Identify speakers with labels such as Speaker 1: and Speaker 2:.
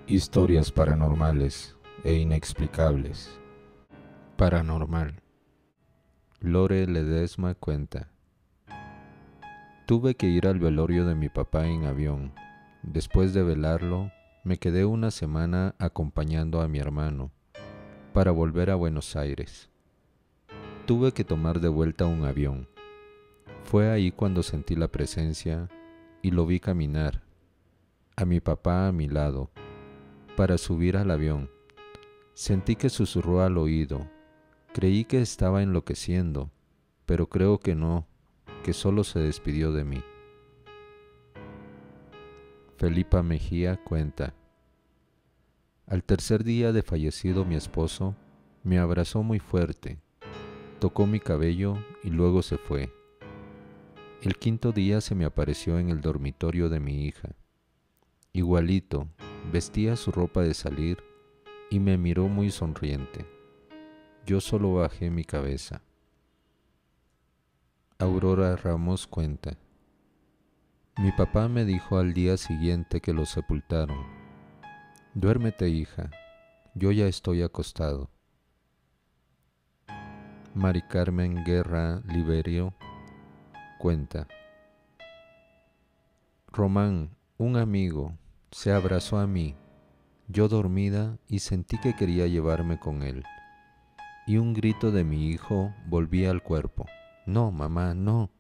Speaker 1: Historias paranormales e inexplicables. Paranormal. Lore Ledesma cuenta. Tuve que ir al velorio de mi papá en avión. Después de velarlo, me quedé una semana acompañando a mi hermano para volver a Buenos Aires. Tuve que tomar de vuelta un avión. Fue ahí cuando sentí la presencia y lo vi caminar, a mi papá a mi lado, para subir al avión. Sentí que susurró al oído. Creí que estaba enloqueciendo, pero creo que no, que solo se despidió de mí. Felipa Mejía cuenta. Al tercer día de fallecido mi esposo, me abrazó muy fuerte, tocó mi cabello y luego se fue. El quinto día se me apareció en el dormitorio de mi hija. Igualito, vestía su ropa de salir y me miró muy sonriente. Yo solo bajé mi cabeza. Aurora Ramos cuenta. Mi papá me dijo al día siguiente que lo sepultaron. Duérmete, hija, yo ya estoy acostado. Mari Carmen Guerra Liberio cuenta. Román, un amigo, se abrazó a mí, yo dormida, y sentí que quería llevarme con él. Y un grito de mi hijo volvía al cuerpo. No, mamá, no.